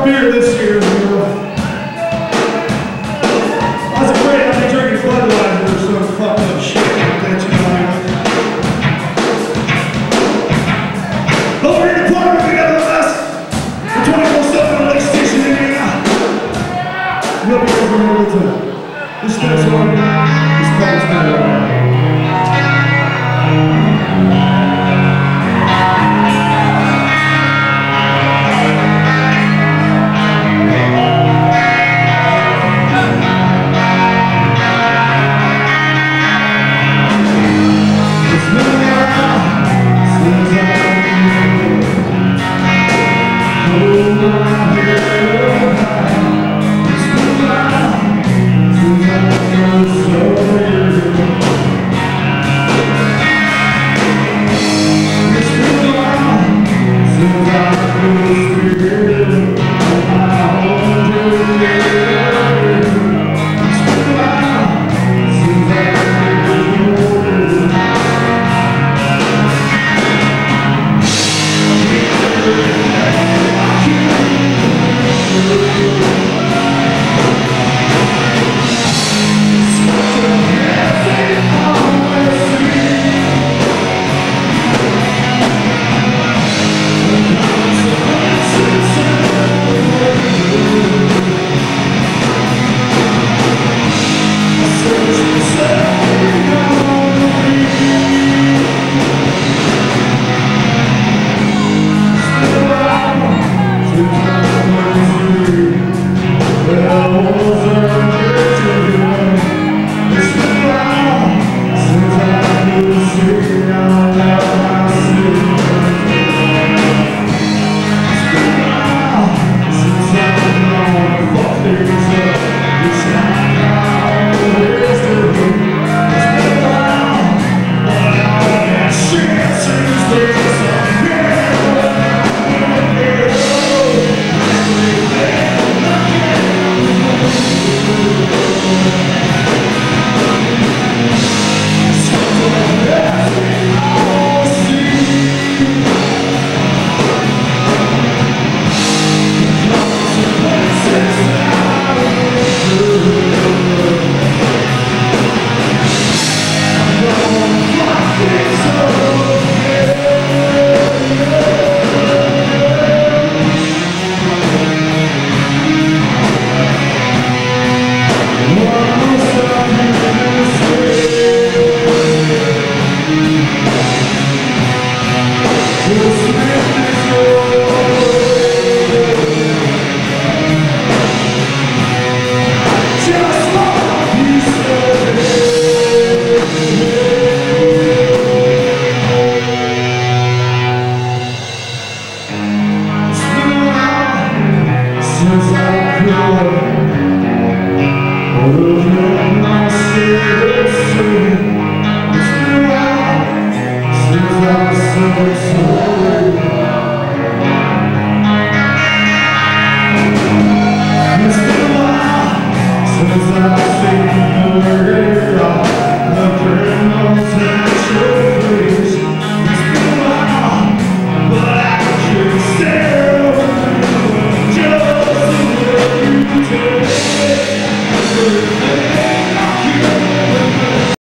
more beer this year, you know. I was afraid I'd be drinking Budweiser or some fucked up shit like that, you know. But we're in the party together with us. We're 24/7 on Lake Station, Indiana. We'll be here for a little time. This next one is called Awhile. Oh, my